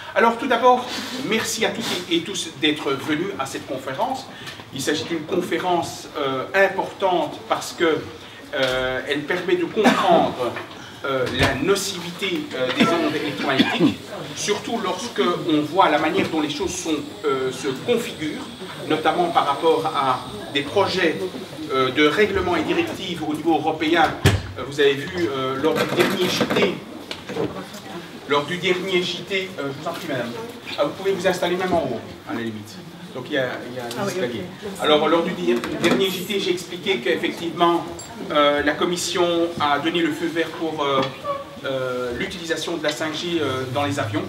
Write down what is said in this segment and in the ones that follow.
Alors tout d'abord, merci à toutes et tous d'être venus à cette conférence. Il s'agit d'une conférence importante parce que elle permet de comprendre la nocivité des ondes électromagnétiques, surtout lorsque on voit la manière dont les choses se configurent, notamment par rapport à des projets de règlements et directives au niveau européen. Vous avez vu lors du dernier JT, je vous en prie madame, vous pouvez vous installer même en haut, à la limite. Donc il y a un escalier. Oui, okay. Alors lors du dernier JT, j'ai expliqué qu'effectivement la Commission a donné le feu vert pour l'utilisation de la 5G dans les avions.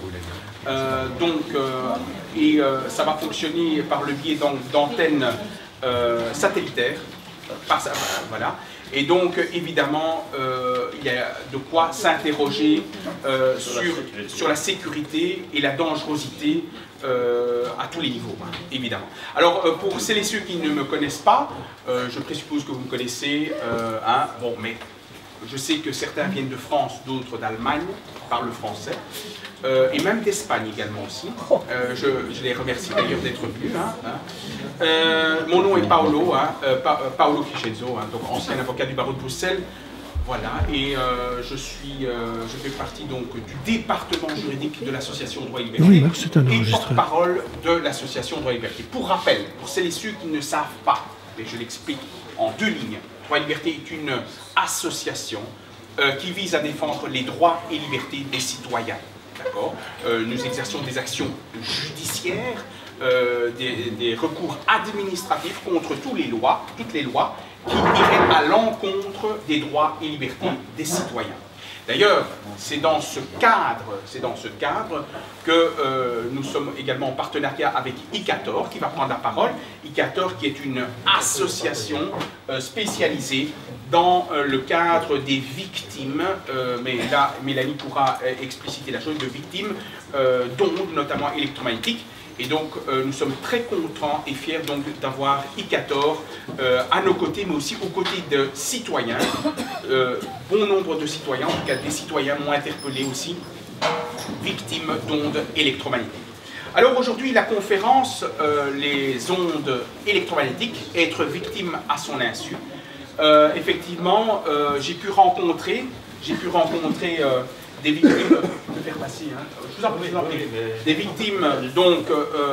Ça va fonctionner par le biais donc satellitaires. Voilà. Et donc, évidemment, il y a de quoi s'interroger sur la sécurité et la dangerosité à tous les niveaux, hein, évidemment. Alors, pour celles et ceux qui ne me connaissent pas, je présuppose que vous me connaissez, hein, bon, mais je sais que certains viennent de France, d'autres d'Allemagne, parlent le français, et même d'Espagne également aussi. Je les remercie d'ailleurs d'être venus. Mon nom est Paolo, Paolo Crescenzo, donc ancien avocat du barreau de Bruxelles. Voilà, et je fais partie donc du département juridique de l'association Droit et Liberté, oui, et porte-parole de l'association Droit et Liberté. Pour rappel, pour celles et ceux qui ne savent pas, et je l'explique en 2 lignes, Droit et Liberté est une association qui vise à défendre les droits et libertés des citoyens. Nous exerçons des actions judiciaires, des recours administratifs contre toutes les lois qui iraient à l'encontre des droits et libertés des citoyens. D'ailleurs, c'est dans ce cadre que nous sommes également en partenariat avec ICATOR, qui va prendre la parole. ICATOR qui est une association spécialisée dans le cadre des victimes, mais là Mélanie pourra expliciter la chose, de victimes d'ondes, notamment électromagnétiques. Et donc nous sommes très contents et fiers d'avoir ICATOR à nos côtés, mais aussi aux côtés de citoyens, bon nombre de citoyens, en tout cas des citoyens m'ont interpellé aussi, victimes d'ondes électromagnétiques. Alors aujourd'hui la conférence, les ondes électromagnétiques, être victime à son insu. Effectivement, j'ai pu rencontrer des victimes, de faire passer, hein. Je vous en prie, des victimes donc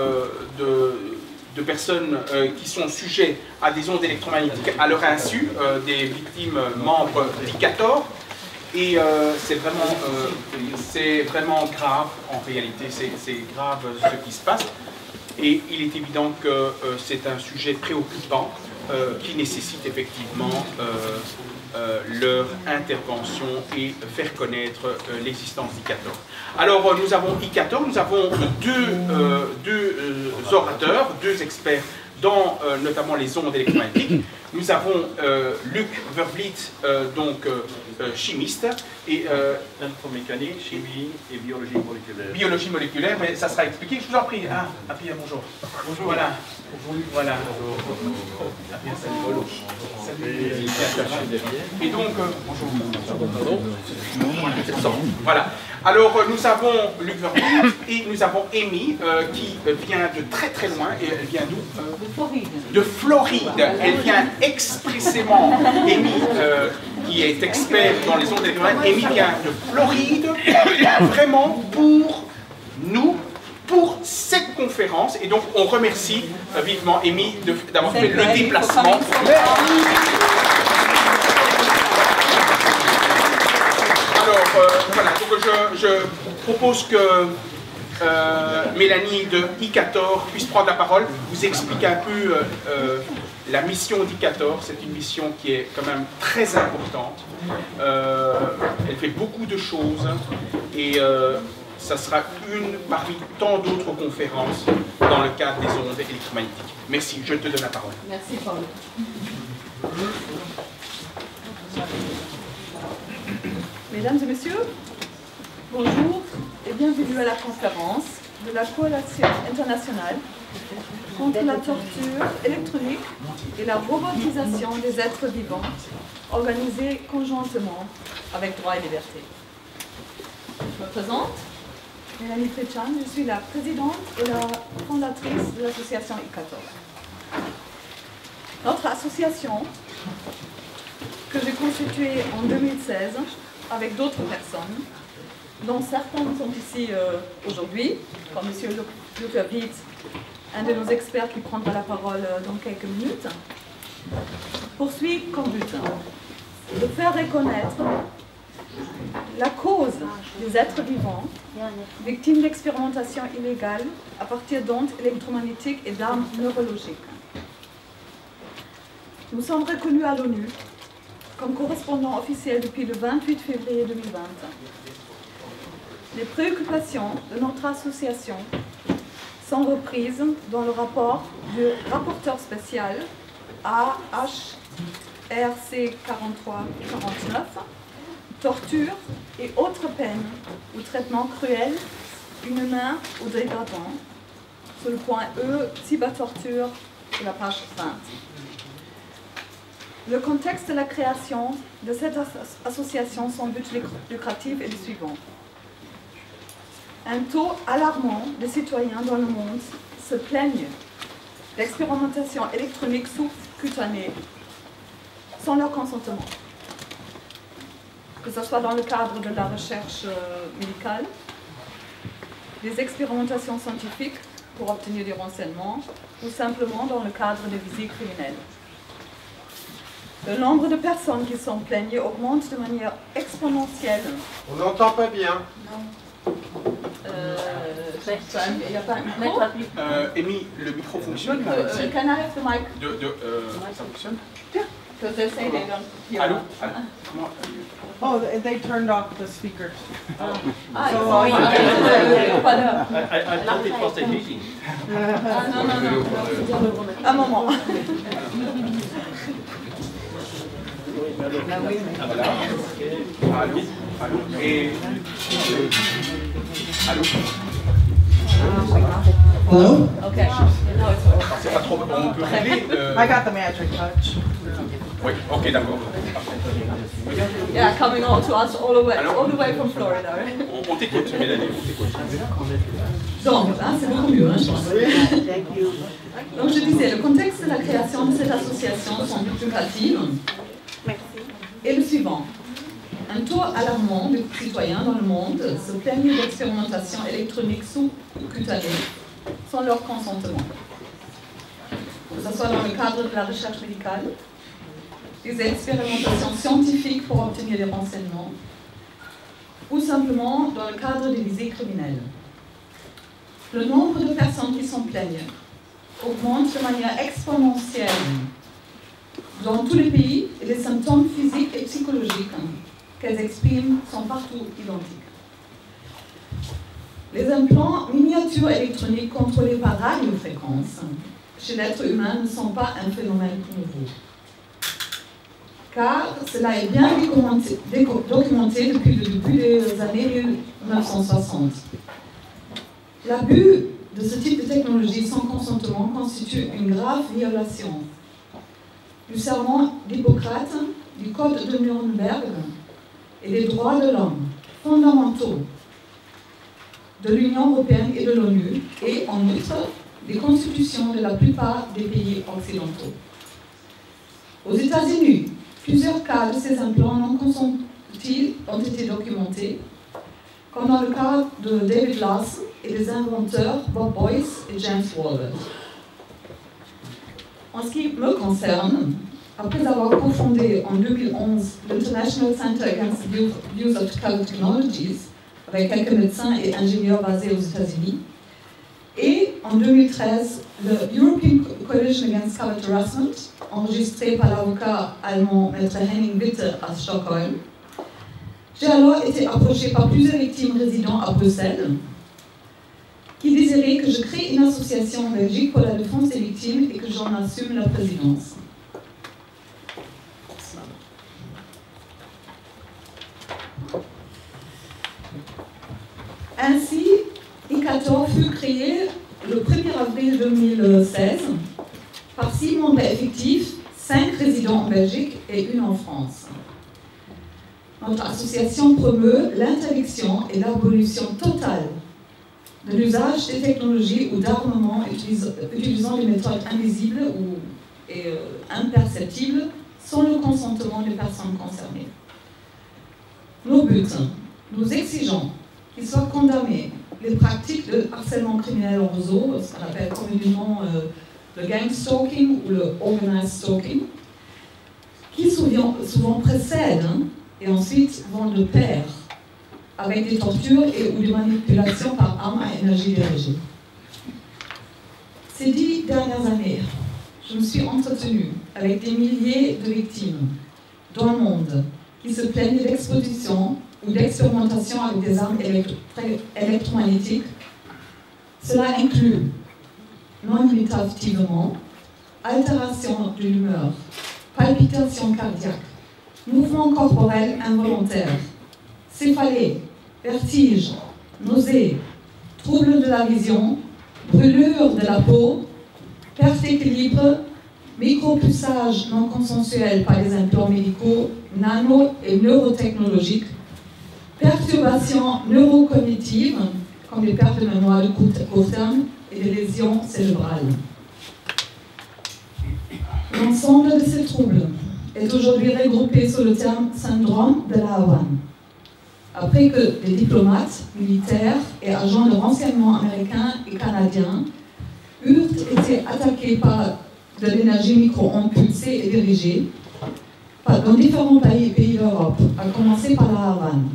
de personnes qui sont sujets à des ondes électromagnétiques à leur insu, des victimes membres d'ICATOR, et c'est vraiment grave en réalité, c'est grave ce qui se passe, et il est évident que c'est un sujet préoccupant qui nécessite effectivement leur intervention et faire connaître l'existence d'ICATOR. Alors nous avons ICATOR, nous avons deux orateurs, 2 experts dans notamment les ondes électromagnétiques. Nous avons Luc Vervliet, chimiste, et électromécanique, chimie et biologie moléculaire. Biologie moléculaire, mais ça sera expliqué. Je vous en prie. Pierre, bonjour. Bonjour. Voilà. Voilà. Pierre, salut. Salut. Et donc, bonjour. Voilà. Alors, nous avons Luc Vervliet et nous avons Amy qui vient de très très loin. Et elle vient d'où? De Floride. De Floride. Elle vient expressément, Amy, qui est expert dans les ondes électromagnétiques, Amy vient de Floride, vraiment pour nous, pour cette conférence. Et donc, on remercie vivement Amy d'avoir fait le déplacement. Alors, voilà, donc je propose que Mélanie de ICATOR puisse prendre la parole, vous expliquer un peu la mission d'ICATOR. C'est une mission qui est quand même très importante. Elle fait beaucoup de choses et ça sera une parmi tant d'autres conférences dans le cadre des ondes électromagnétiques. Merci, je te donne la parole. Merci Paul. Mesdames et messieurs, bonjour et bienvenue à la conférence de la Coalition internationale contre la torture électronique et la robotisation des êtres vivants, organisée conjointement avec Droit et Liberté. Je me présente, Mélanie Fritschan, je suis la présidente et la fondatrice de l'association ICATO. Notre association, que j'ai constituée en 2016 avec d'autres personnes, dont certaines sont ici aujourd'hui, comme M. Luther Witt, un de nos experts qui prendra la parole dans quelques minutes, poursuit comme but de faire reconnaître la cause des êtres vivants victimes d'expérimentation illégale à partir d'ondes électromagnétiques et d'armes neurologiques. Nous sommes reconnus à l'ONU comme correspondants officiels depuis le 28 février 2020. Les préoccupations de notre association sont reprises dans le rapport du rapporteur spécial AHRC 4349, torture et autres peines ou traitements cruels, inhumains ou dégradants, sur le point E, cybertorture, de la page 20. Le contexte de la création de cette association sans but lucratif est le suivant. Un taux alarmant de citoyens dans le monde se plaignent d'expérimentation électronique sous-cutanée sans leur consentement, que ce soit dans le cadre de la recherche médicale, des expérimentations scientifiques pour obtenir des renseignements, ou simplement dans le cadre de visites criminelles. Le nombre de personnes qui sont plaignées augmente de manière exponentielle. On n'entend pas bien. Il n'y a pas un micro. Amy, le micro fonctionne là, ici. Can I have the mic? Ça fonctionne? Because they say they don't hear. Allô? Comment? Oh, they turned off the speakers. Ah, I thought it was a meeting. non. Un moment. Voilà. Allô? Allô? Et... Allô? Hello? Okay. Now it's working. C'est pas trop... On peut régler... I got the magic touch. Oui, ok, d'accord. Yeah, coming on to us all the way from Florida. On t'écoute, Mélanie, on t'écoute. Donc, c'est beaucoup mieux, je pense. Donc, je disais, le contexte de la création de cette association sans but lucratif est le suivant. Un taux alarmant de citoyens dans le monde se plaignent d'expérimentation électronique sous-cutanée sans leur consentement. Que ce soit dans le cadre de la recherche médicale, des expérimentations scientifiques pour obtenir des renseignements, ou simplement dans le cadre des visées criminelles. Le nombre de personnes qui s'en plaignent augmente de manière exponentielle dans tous les pays et les symptômes physiques et psychologiques qu'elles expriment sont partout identiques. Les implants miniatures électroniques contrôlés par radiofréquence chez l'être humain ne sont pas un phénomène nouveau, car cela est bien documenté depuis le début des années 1960. L'abus de ce type de technologie sans consentement constitue une grave violation du serment d'Hippocrate, du Code de Nuremberg et des droits de l'homme fondamentaux de l'Union européenne et de l'ONU, et en outre des constitutions de la plupart des pays occidentaux. Aux États-Unis, plusieurs cas de ces implants non consentis ont été documentés, comme dans le cas de David Larson et des inventeurs Bob Boyce et James Walbert. En ce qui me concerne, après avoir cofondé en 2011 l'International Center Against the Use of Color Technologies, avec quelques médecins et ingénieurs basés aux États-Unis, et en 2013 le European Coalition Against Color Harassment, enregistré par l'avocat allemand Maître Henning Witte à Stockholm. J'ai alors été approchée par plusieurs victimes résidant à Bruxelles qui désiraient que je crée une association en Belgique pour la défense des victimes et que j'en assume la présidence. Ainsi, ICATO fut créé le 1er avril 2016 par 6 membres effectifs, 5 résidents en Belgique et 1 en France. Notre association promeut l'interdiction et l'abolition totale de l'usage des technologies ou d'armements utilisant des méthodes invisibles et imperceptibles sans le consentement des personnes concernées. Nos buts, nous exigeons qu'il soit condamné les pratiques de harcèlement criminel en réseau, ce qu'on appelle communément le gang stalking ou le organized stalking, qui souvent précèdent et ensuite vont de pair avec des tortures ou des manipulations par armes à énergie dirigée. Ces 10 dernières années, je me suis entretenue avec des milliers de victimes dans le monde qui se plaignent d'exposition ou d'expérimentation avec des armes électromagnétiques. Cela inclut, non limitativement, altération de l'humeur, palpitations cardiaques, mouvements corporels involontaires, céphalée, vertige, nausées, troubles de la vision, brûlure de la peau, perte d'équilibre, micropuçage non consensuel par les implants médicaux, nano et neurotechnologiques, perturbations neurocognitives, comme des pertes de mémoire de court terme et des lésions cérébrales. L'ensemble de ces troubles est aujourd'hui regroupé sous le terme syndrome de la Havane. Après que des diplomates, militaires et agents de renseignement américains et canadiens eurent été attaqués par de l'énergie micro-ondes pulsée et dirigée dans différents pays d'Europe, à commencer par la Havane.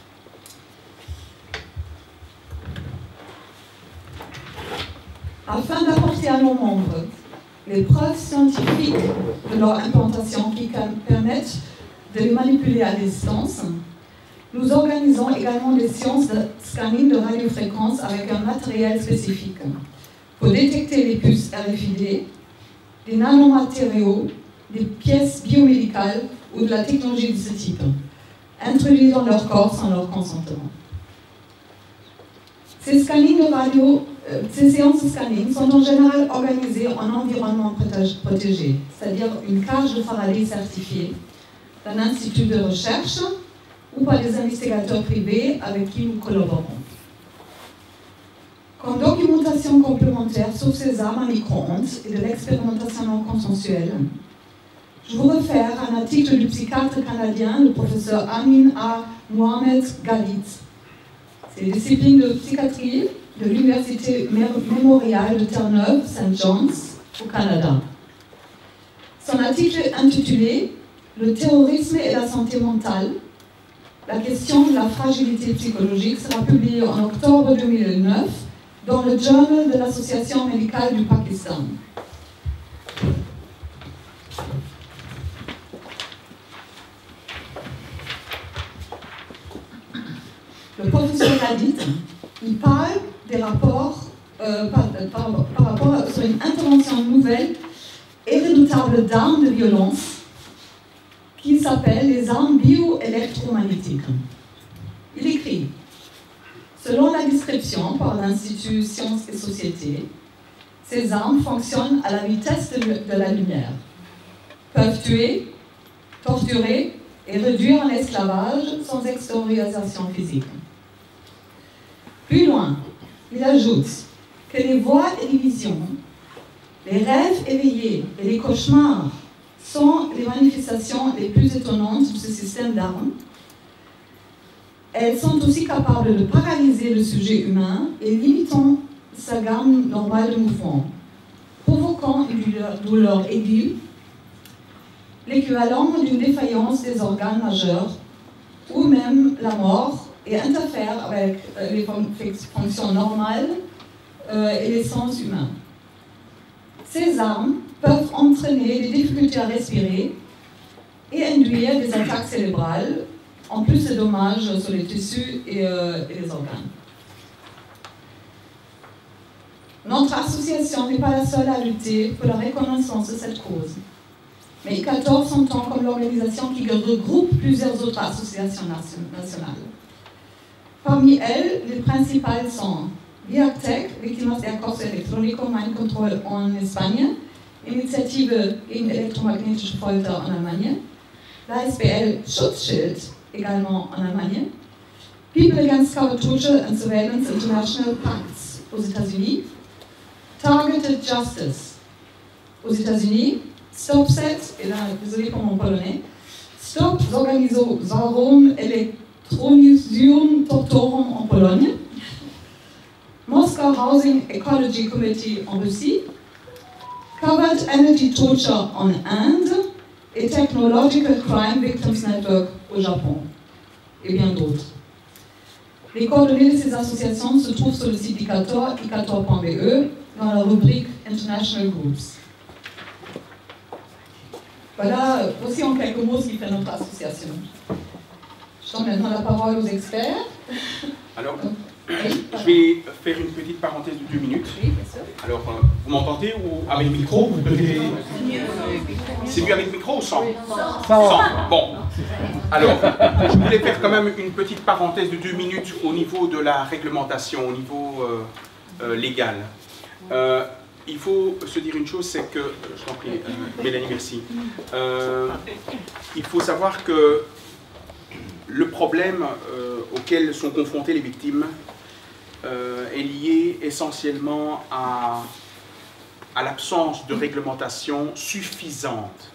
Afin d'apporter à nos membres les preuves scientifiques de leur implantation qui permettent de les manipuler à distance, nous organisons également des séances de scanning de radiofréquence avec un matériel spécifique pour détecter les puces RFID, des nanomatériaux, des pièces biomédicales ou de la technologie de ce type, introduits dans leur corps sans leur consentement. Ces séances de scanning sont en général organisées en environnement protégé, c'est-à-dire une cage de Faraday certifiée, d'un institut de recherche ou par des investigateurs privés avec qui nous collaborons. Comme documentation complémentaire sur ces armes à micro-ondes et de l'expérimentation non consensuelle, je vous réfère à un article du psychiatre canadien, le professeur Amin A. Mohamed Galit. C'est discipline de psychiatrie de l'Université mémoriale de Terre-Neuve, St. John's, au Canada. Son article est intitulé « Le terrorisme et la santé mentale ». La question de la fragilité psychologique sera publiée en octobre 2009 dans le Journal de l'Association médicale du Pakistan. Le professeur Galit, il parle des rapports par rapport sur une intervention nouvelle et redoutable d'armes de violence qui s'appelle les armes bioélectromagnétiques. Il écrit: selon la description par l'Institut Sciences et Société, ces armes fonctionnent à la vitesse de la lumière, peuvent tuer, torturer et réduire en esclavage sans extériorisation physique. Plus loin, il ajoute que les voix et les visions, les rêves éveillés et les cauchemars sont les manifestations les plus étonnantes de ce système d'armes. Elles sont aussi capables de paralyser le sujet humain et limitant sa gamme normale de mouvement, provoquant une douleur aiguë, l'équivalent d'une défaillance des organes majeurs, ou même la mort, et interfèrent avec les fonctions normales et les sens humains. Ces armes peuvent entraîner des difficultés à respirer et induire des attaques cérébrales, en plus de dommages sur les tissus et les organes. Notre association n'est pas la seule à lutter pour la reconnaissance de cette cause, mais I14 s'entend comme l'organisation qui regroupe plusieurs autres associations nationales. Parmi elles, les principales sont VIACTEC, Víctimas de Acoso Electrónico, Mind Control en Espagne, Initiative gegen elektromagnetische Folter en Allemagne, la SPL Schutzschild, également en Allemagne, People Against Covert Torture and Surveillance International Pacts aux États-Unis, Targeted Justice aux États-Unis, StopSet, et là, désolé pour mon polonais, Stop Zorganizowarom Elektronisium Tortorum en Pologne, Moscow Housing Ecology Committee en Russie, Covert Energy Torture en Inde et Technological Crime Victims Network au Japon, et bien d'autres. Les coordonnées de ces associations se trouvent sur le site d'ICATOR, icator.be, dans la rubrique International Groups. Voilà aussi en quelques mots ce qui fait notre association. Je donne maintenant la parole aux experts. Alors, je vais faire une petite parenthèse de 2 minutes. Oui, bien sûr. Alors, vous m'entendez ou avec le micro? C'est mieux avec le micro ou sans? Sans. Bon. Alors, je voulais faire quand même une petite parenthèse de 2 minutes au niveau de la réglementation, au niveau légal. Il faut se dire une chose, c'est que, je t'en prie, Mélanie, merci. Il faut savoir que le problème auquel sont confrontées les victimes est lié essentiellement à l'absence de réglementation suffisante.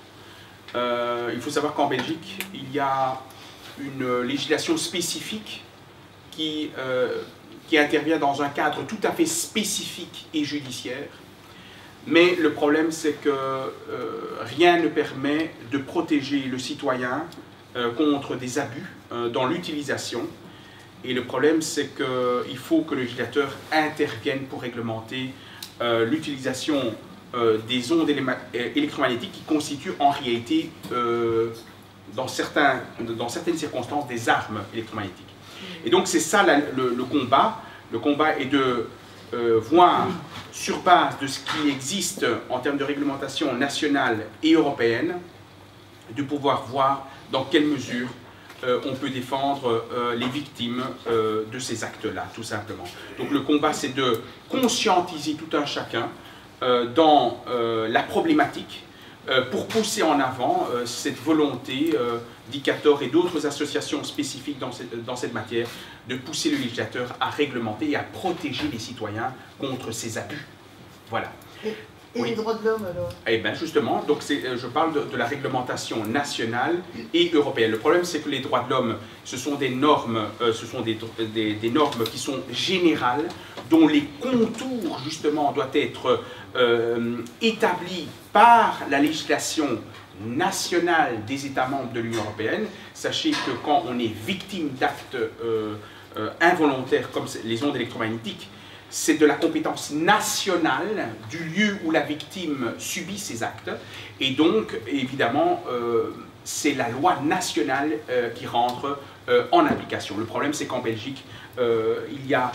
Il faut savoir qu'en Belgique, il y a une législation spécifique qui intervient dans un cadre tout à fait spécifique et judiciaire. Mais le problème, c'est que rien ne permet de protéger le citoyen contre des abus dans l'utilisation. Et le problème, c'est qu'il faut que le législateur intervienne pour réglementer l'utilisation des ondes électromagnétiques qui constituent en réalité, dans certaines circonstances, des armes électromagnétiques. Et donc c'est ça le combat. Le combat est de voir, sur base de ce qui existe en termes de réglementation nationale et européenne, de pouvoir voir dans quelle mesure on peut défendre les victimes de ces actes-là, tout simplement. Donc le combat, c'est de conscientiser tout un chacun dans la problématique pour pousser en avant cette volonté d'ICATOR et d'autres associations spécifiques dans cette matière, de pousser le législateur à réglementer et à protéger les citoyens contre ces abus. Voilà. Et les droits de l'homme alors? Eh bien justement, donc je parle de la réglementation nationale et européenne. Le problème, c'est que les droits de l'homme, ce sont des normes, des normes qui sont générales, dont les contours justement doivent être établis par la législation nationale des États membres de l'Union européenne. Sachez que quand on est victime d'actes involontaires comme les ondes électromagnétiques, c'est de la compétence nationale du lieu où la victime subit ces actes. Et donc, évidemment, c'est la loi nationale qui rentre en application. Le problème, c'est qu'en Belgique, il y a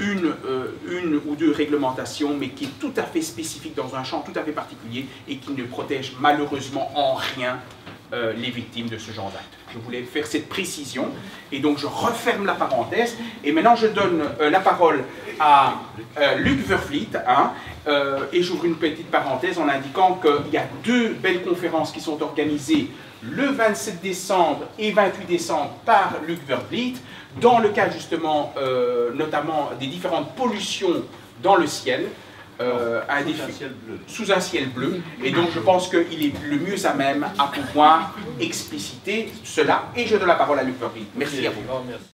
une ou deux réglementations, mais qui est tout à fait spécifique dans un champ tout à fait particulier et qui ne protège malheureusement en rien les victimes de ce genre d'actes. Je voulais faire cette précision et donc je referme la parenthèse et maintenant je donne la parole à Luc Vervliet et j'ouvre une petite parenthèse en indiquant qu'il y a 2 belles conférences qui sont organisées le 27 décembre et 28 décembre par Luc Vervliet dans le cadre justement notamment des différentes pollutions dans le ciel. Sous un ciel bleu, et donc je pense qu'il est le mieux à même à pouvoir expliciter cela, et je donne la parole à Luc Vervliet. Merci à vous.